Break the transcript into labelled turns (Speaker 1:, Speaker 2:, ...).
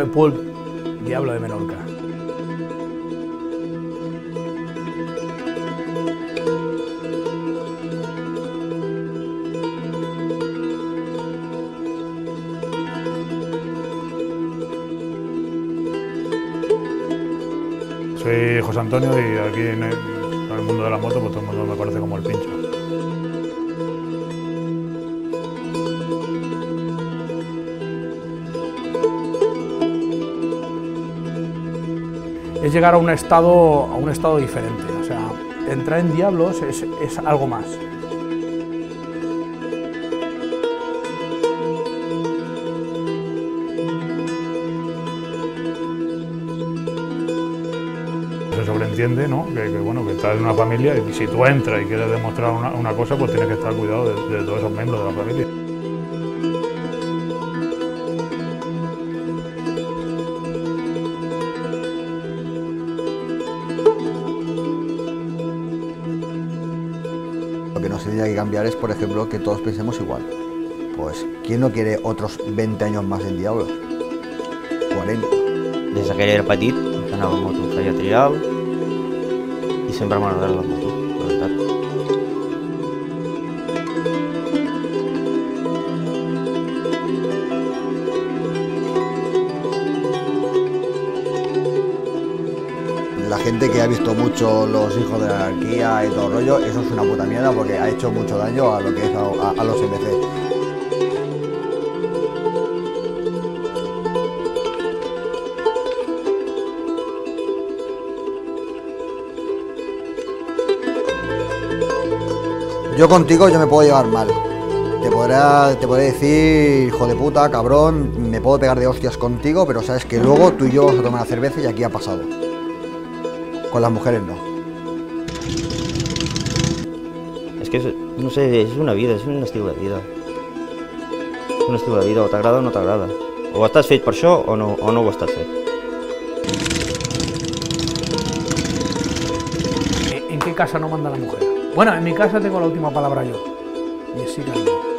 Speaker 1: Soy Pulp, Diablo de Menorca.
Speaker 2: Soy José Antonio y aquí en el mundo de la moto pues todo el mundo me conoce como el Pincho.
Speaker 1: Es llegar a un estado diferente, o sea, entrar en Diablos es algo más.
Speaker 2: Se sobreentiende, ¿no? Bueno, que estás en una familia y si tú entras y quieres demostrar una cosa, pues tienes que estar cuidado de todos esos miembros de la familia.
Speaker 3: Lo que nos tendría que cambiar es, por ejemplo, que todos pensemos igual. Pues, ¿quién no quiere otros 20 años más en Diablos? 40.
Speaker 4: Des que era petit, anava amb moto, feia trial i sempre m'ha agradat la moto, la veritat.
Speaker 3: La gente que ha visto mucho Los Hijos de la Anarquía y todo el rollo, eso es una puta mierda porque ha hecho mucho daño a lo que es a los MC. Yo contigo yo me puedo llevar mal. Te podré decir, hijo de puta, cabrón, me puedo pegar de hostias contigo, pero sabes que luego tú y yo vamos a tomar una cerveza y aquí ha pasado. Con las mujeres no.
Speaker 4: És que, no sé, és una vida, és un estil de vida. És un estil de vida, o t'agrada o no t'agrada. O estàs fet per això o no ho estàs fet.
Speaker 1: ¿En qué casa no manda la mujer? Bueno, en mi casa tengo la última palabra yo. Y sí, cariño.